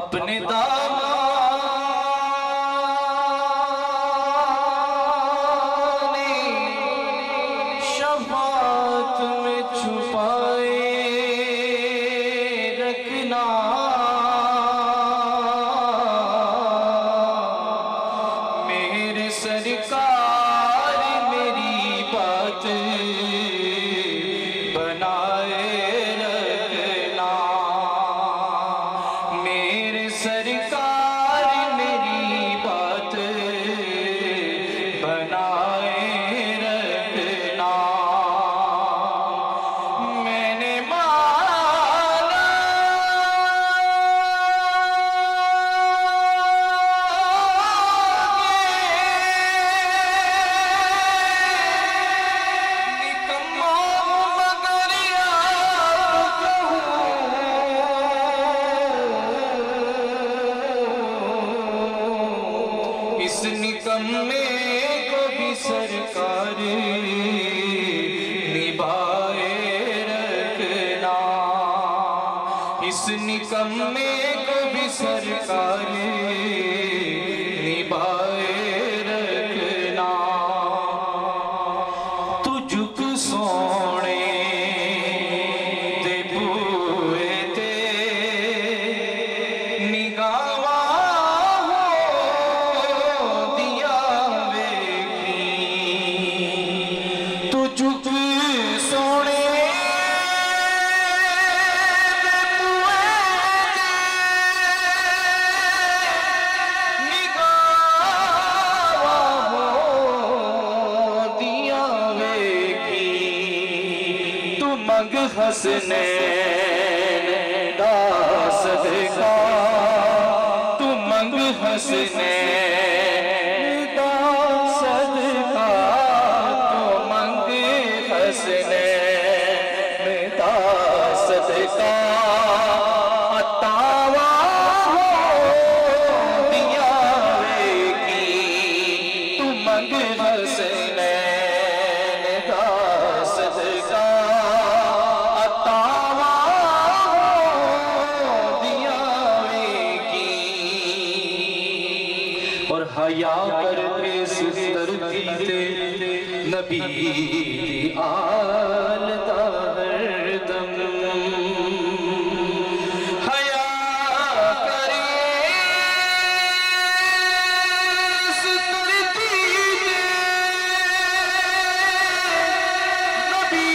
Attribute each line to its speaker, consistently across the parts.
Speaker 1: अपने दामन शफाअत में छुपाए रखना। मेरे सरकार मेरी बात बनाए रखना। मेरे सरकार मेरी बात बनाए रखना। मैंने माना निकम्मा मगर याद कहूं। इस निकम्मे को भी सरकार निभाए रखना। इस निकम्मे को भी सरकार निभाए रखना। तुझुक सोने दे बूए ते निगाहां हो दिया वेखी। तुझुक सोने मंग हसनैन दा सदका। तू मंग हसनैन दा सदका। तू मंग हसनैन दा सदका। अतावा हो दिया वेखी। तू मंग हसनैन दा सदका। और हया करके सितर कीते नबी आल दा हरदम। हया करे सितर कीते नबी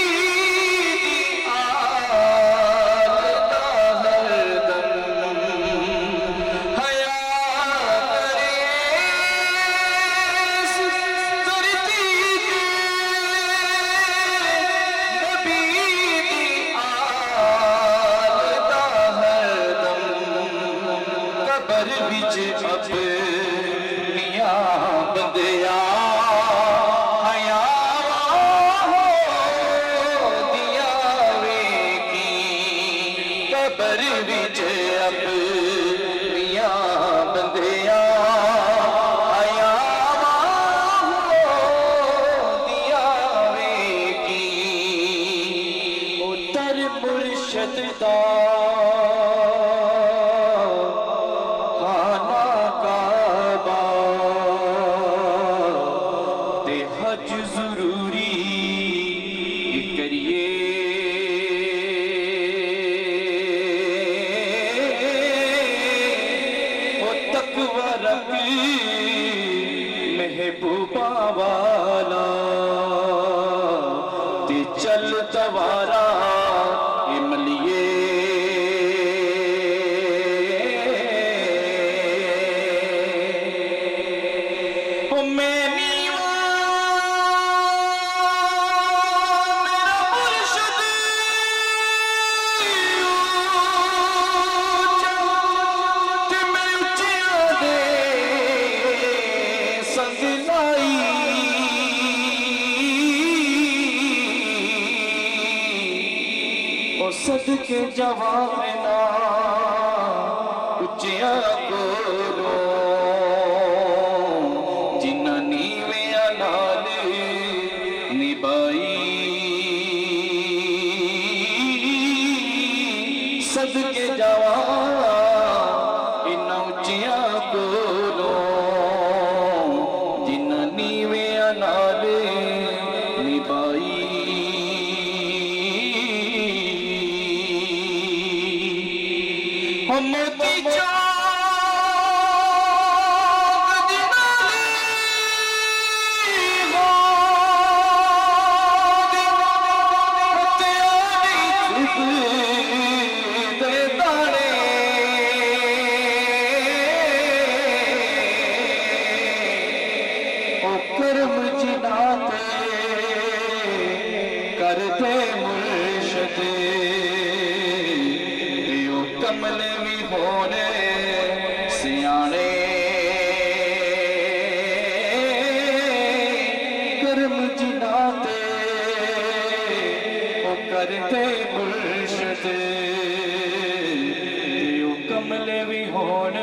Speaker 1: आल दा हरदम। हया विच अपनिया बंदिया हया हो दिया वेखी। कबर विच अपनिया बंदिया हया हो दिया वेखी। उतर मुर्शद दा हज जरूरी करिए। वो तकवा रख महबूबा वाला ते चल तवारा इमलिए। सदके जवाब ना उचिया कोलो जिन्ना नीविया नाल निभाई। सदके जवाब हम मोती कर्म जिनाते करते मुर्शद यो कमले भी होने सियाने कर्म जिनाते वो करते मुर्शद यो कमले भी होने